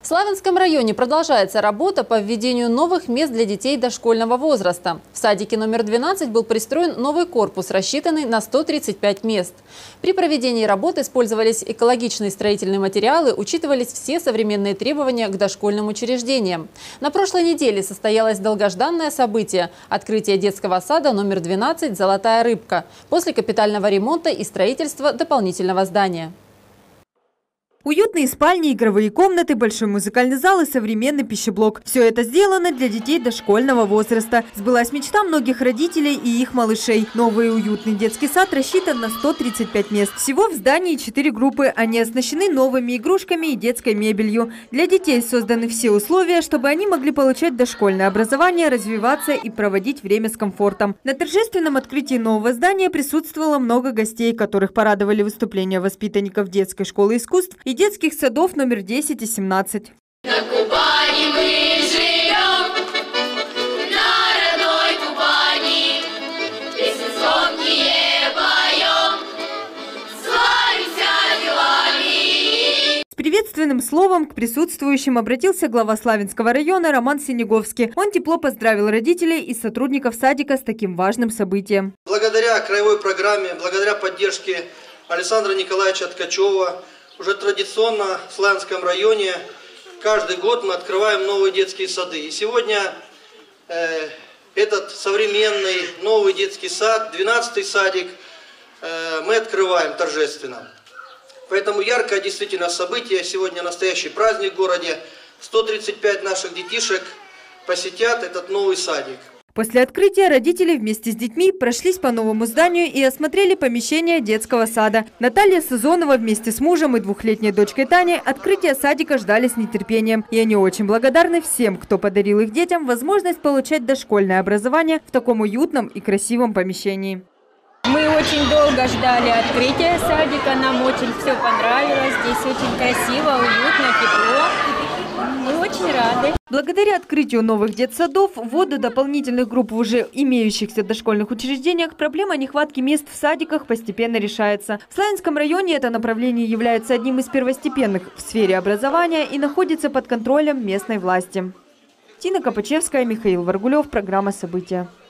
Славянском районе продолжается работа по введению новых мест для детей дошкольного возраста. В садике номер 12 был пристроен новый корпус, рассчитанный на 135 мест. При проведении работы использовались экологичные строительные материалы, учитывались все современные требования к дошкольным учреждениям. На прошлой неделе состоялось долгожданное событие – открытие детского сада номер 12 «Золотая рыбка» после капитального ремонта и строительства дополнительного здания. Уютные спальни, игровые комнаты, большой музыкальный зал и современный пищеблок. Все это сделано для детей дошкольного возраста. Сбылась мечта многих родителей и их малышей. Новый уютный детский сад рассчитан на 135 мест. Всего в здании 4 группы. Они оснащены новыми игрушками и детской мебелью. Для детей созданы все условия, чтобы они могли получать дошкольное образование, развиваться и проводить время с комфортом. На торжественном открытии нового здания присутствовало много гостей, которых порадовали выступления воспитанников детской школы искусств и детских садов номер 10 и 17. На Кубани мы живем, на родной Кубани, песни звонкие поем, славимся делами. С приветственным словом к присутствующим обратился глава Славянского района Роман Синеговский. Он тепло поздравил родителей и сотрудников садика с таким важным событием. Благодаря краевой программе, благодаря поддержке Александра Николаевича Ткачева, уже традиционно в Славянском районе каждый год мы открываем новые детские сады. И сегодня этот современный новый детский сад, 12-й садик, мы открываем торжественно. Поэтому яркое действительно событие. Сегодня настоящий праздник в городе. 135 наших детишек посетят этот новый садик. После открытия родители вместе с детьми прошлись по новому зданию и осмотрели помещение детского сада. Наталья Сазонова вместе с мужем и двухлетней дочкой Таней открытие садика ждали с нетерпением. И они очень благодарны всем, кто подарил их детям возможность получать дошкольное образование в таком уютном и красивом помещении. Мы очень долго ждали открытия садика, нам очень все понравилось. Здесь очень красиво, уютно, тепло. Мы очень рады. Благодаря открытию новых детсадов, вводу дополнительных групп в уже имеющихся дошкольных учреждениях, проблема нехватки мест в садиках постепенно решается. В Славянском районе это направление является одним из первостепенных в сфере образования и находится под контролем местной власти. Тина Копачевская, Михаил Варгулев, программа «События».